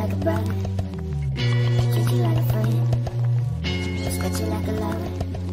like a brother, treat you like a friend, respect you like a lover.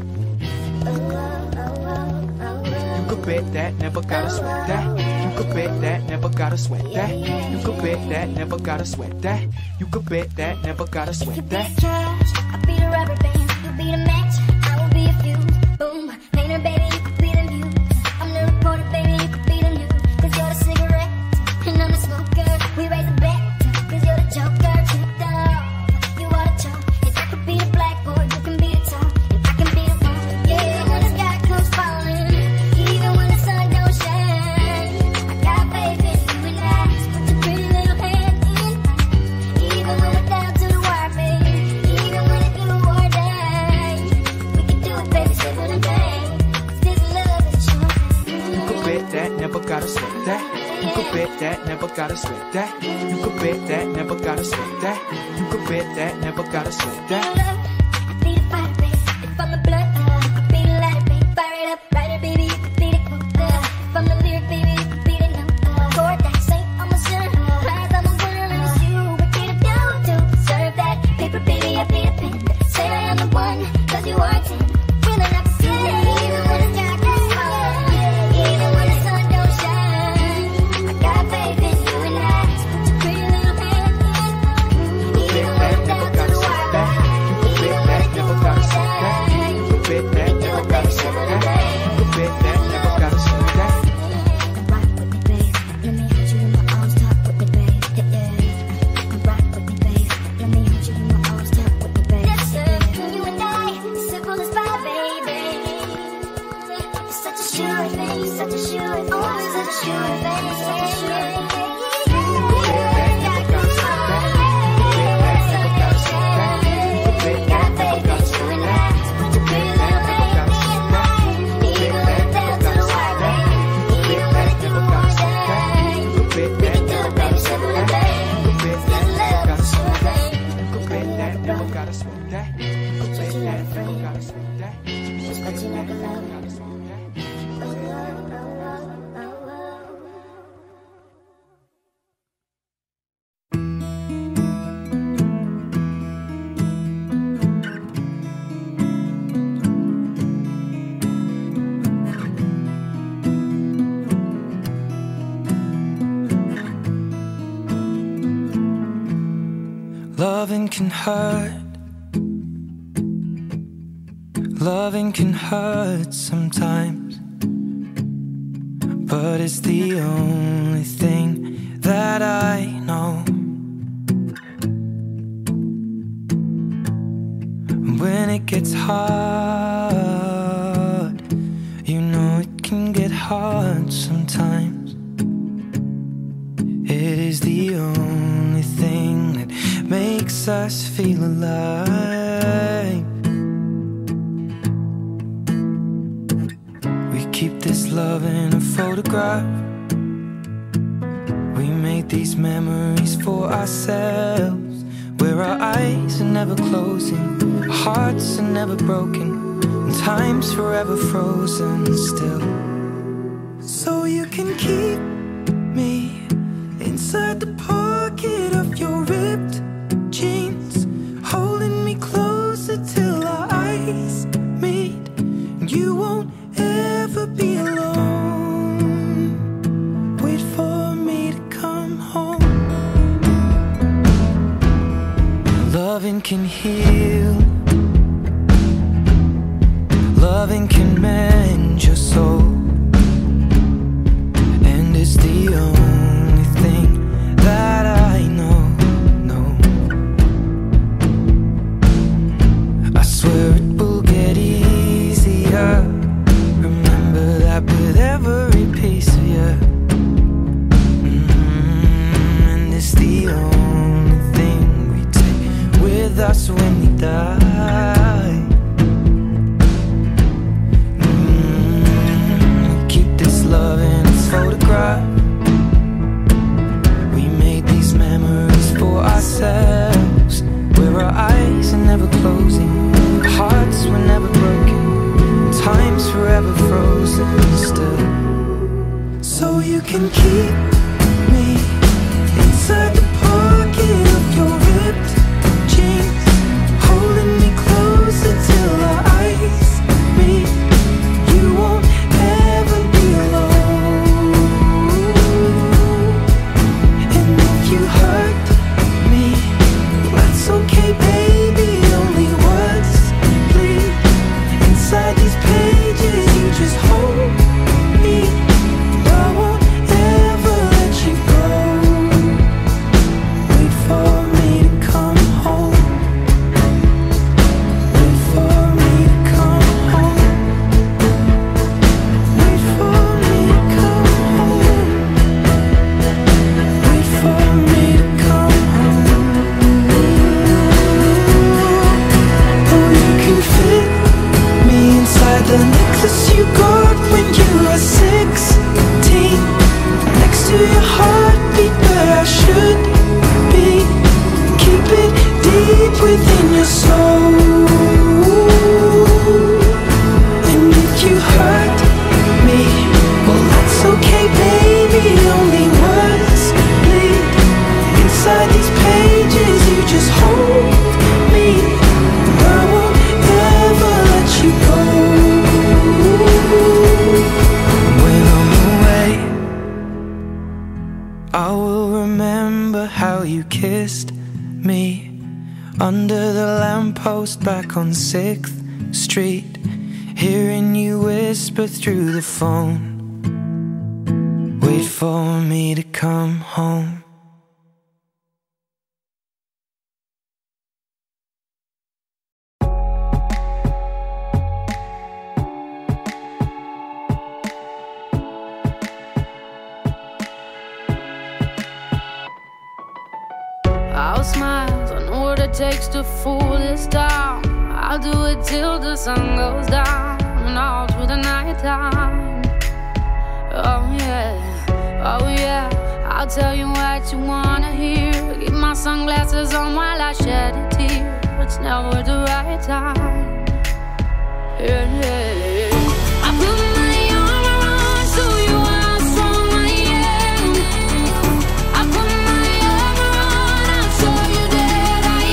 You could bet that, never gotta sweat that. You could bet that, never gotta sweat that. You could bet that, never gotta sweat that. You could bet that, never gotta sweat that. You could be the cash, I'll be the rubber band. You be the match, I will be a fuse. Boom, painter baby, you could be the muse. I'm the reporter baby, you could be the news. 'Cause you're the cigarette, and I'm the smoker. We raise a bet, 'cause you're the joker. Keep the love, you are the charm. And I could be the blackboard, you can be the top. And I can be the one, yeah, when the sky comes falling. Even when the sun don't shine, I got faith in you and I. Put your pretty little hand in. Even when we're down to the wire, baby. Even when it's you or die, we can do it, baby, simple and bang. 'Cause this love is a short thing. You could bet that, never gotta sweat that. You could bet that, never gotta sweat that. You could bet that, never gotta sweat that. You could bet that, never gotta sweat that. Be the fire, baby. If I'm the blood, be the lighter, baby. Fire it up, writer, baby. You could be the quote. If I'm the lyric, baby, you could be the note. Chord that saint, I'm a sinner. Rise, I'm a winner, and it's you. What can I do to deserve that? Paper, baby, I be the pen. Say I am the one, 'cause you are 10. Feeling up to 10. Even when the sky gets falling, even when the sun don't shine, I got faith in you and I. Put your pretty little hand in. Even when it's down to the wire, You could bet that, never gotta sweat that. You could bet that, never gotta sweat that. You could bet that, never gotta sweat that. Rock with me, babe. Let me hold you in my arms, talk with me, babe. Yeah. Rock with me, babe. Let me hold you in my arms, talk with me, babe. Yes, sir. You and I, simple as pie, baby. It's such a sure thing, such a sure thing, oh, such a sure thing, such a sure thing. Loving can hurt. Loving can hurt sometimes, but it's the only thing that I know. When it gets hard, you know it can get hard sometimes. It is the only thing that makes us feel alive. We keep this love in a photograph. We make these memories for ourselves, where our eyes are never closing, our hearts are never broken, and time's forever frozen still. So you can keep me inside the pocket of your ripped jeans, holding me closer till our eyes meet, and you won't ever be alone. Wait for me to come home. Loving can heal, loving can mend your soul, and it's the only thing that I know. I swear it will get easier. Remember that with every piece of you. And it's the only thing we take with us when we die. remember how you kissed me under the lamppost back on 6th Street, hearing you whisper through the phone, wait for me to come home. I'll smile, I know what it takes to fool this town. I'll do it till the sun goes down and all through the night time. Oh yeah, I'll tell you what you wanna hear. Keep my sunglasses on while I shed a tear. It's never the right time. Yeah. I put my arm around, show you how strong I am. I put my arm around, I'll show you that I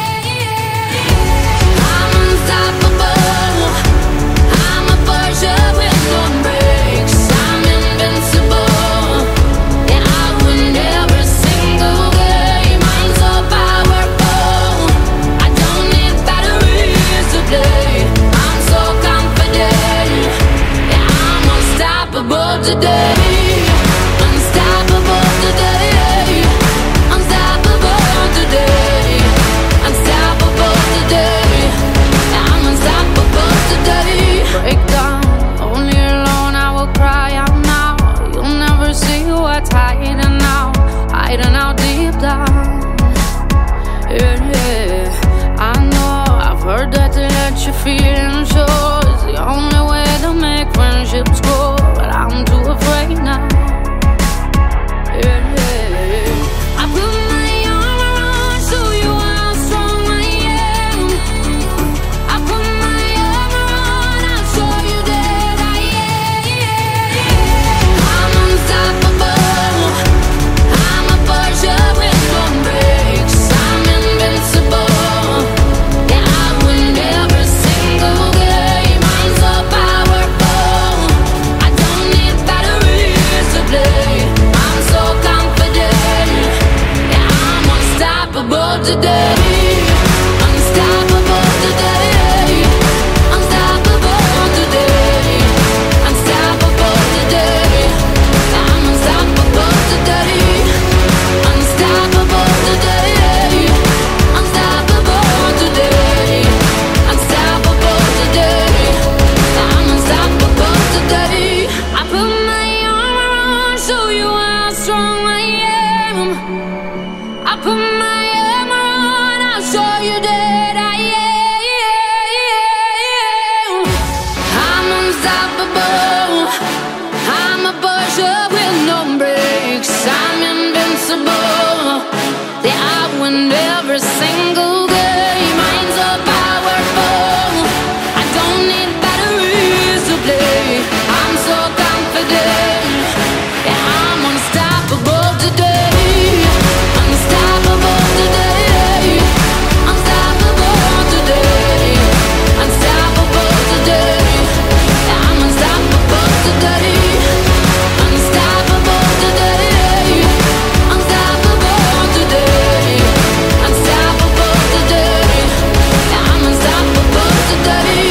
am. I'm unstoppable. I'm a Porsche with no brakes. I'm invincible. Yeah, I win every single game. I'm so powerful. I don't need batteries to play. I'm so confident. Yeah, I'm unstoppable today. Unstoppable today. Unstoppable today. Unstoppable today. Yeah, I'm unstoppable today. Break down, only alone I will cry out now. You'll never see what's hiding out deep down. Yeah, I know, I've heard that to let your feelings show is the only way to make friendships grow, but I'm too afraid now. Yeah, I put my arm around, show you how strong I am. I put my arm around, I'll show you that I am. I'm unstoppable. I'm a Porsche with no brakes. I'm invincible. Yeah, I win every single game. I'm so powerful. I don't need batteries to play. I'm so confident. Yeah, I'm unstoppable today. Unstoppable today. Unstoppable today. Unstoppable today. I'm unstoppable today. Unstoppable today. Unstoppable today. Unstoppable today. I'm unstoppable today. I put my arm around, show you how strong I am. I put my arm around, I'll show you that I am. I'm unstoppable. I'm a Porsche with no brakes. I'm invincible. Yeah, I win every single game. I'm so powerful. I don't need batteries to play. I'm so confident. Yeah, I'm unstoppable today. Unstoppable today. Unstoppable today. Unstoppable today. Yeah, I'm unstoppable today. Unstoppable today. Unstoppable today. Unstoppable today. Yeah, I'm unstoppable today.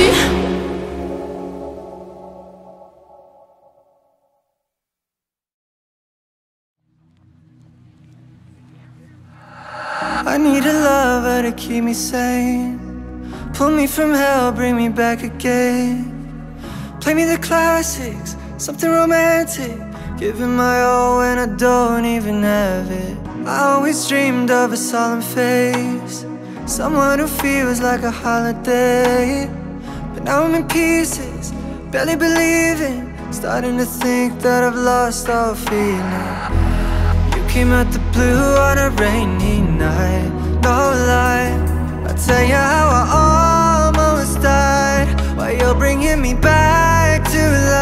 I need a lover to keep me sane. Pull me from hell, bring me back again. Play me the classics, something romantic. Giving my all when I don't even have it. I always dreamed of a solemn face, someone who feels like a holiday. But now I'm in pieces, barely believing, starting to think that I've lost all feeling. You came out the blue on a rainy night, no lie. I'll tell you how I almost died, while you're bringing me back to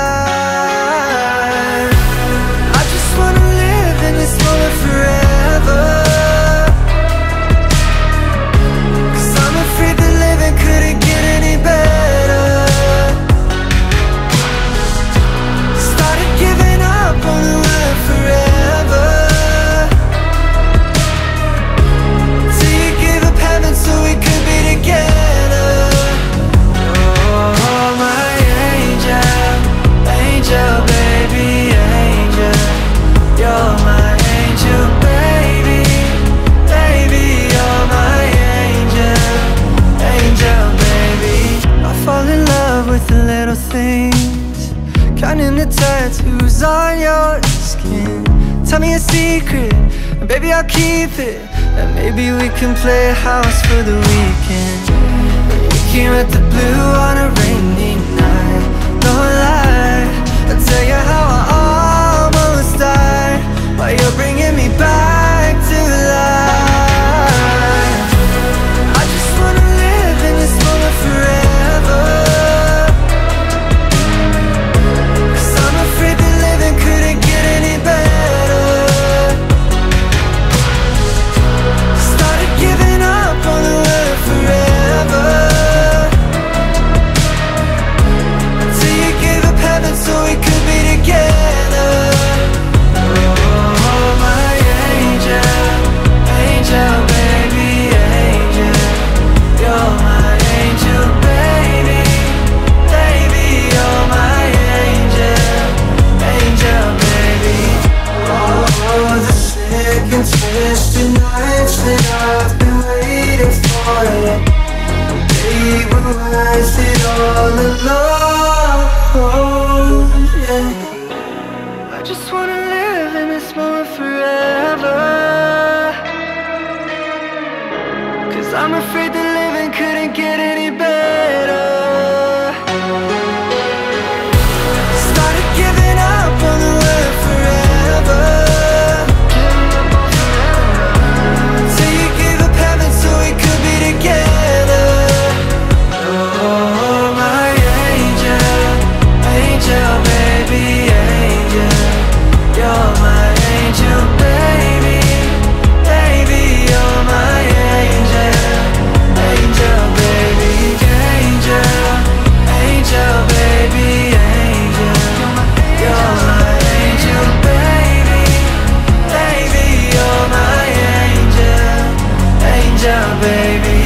life. I just wanna live in this moment forever, 'cause I'm afraid that living couldn't get any better. Started giving up on the word forever. I'll keep it, and maybe we can play house for the weekend. Here at the Blue on a rainy night, no lie, I'll tell you how I almost died while you're bringing me back to life. I just wanna live in this moment forever, 'cause I'm afraid that living couldn't get any better. Started giving up on the word forever, till you gave up heaven so we could be together. Oh, my angel, angel, baby, angel. You're my angel, baby, baby, you're my angel, angel, baby. Oh, the sick and twisted nights that I've been waiting for you, they were worth it all alone, yeah. I just wanna live in this moment forever, 'cause I'm afraid that living couldn't get any better. Started giving up on the word forever, till you gave up heaven so we could be together. Oh, my angel, angel, baby, angel. You're my angel, baby, baby, you're my angel, angel, baby, angel, angel, baby, angel. You're my angel, baby, baby, you're my angel, angel, baby.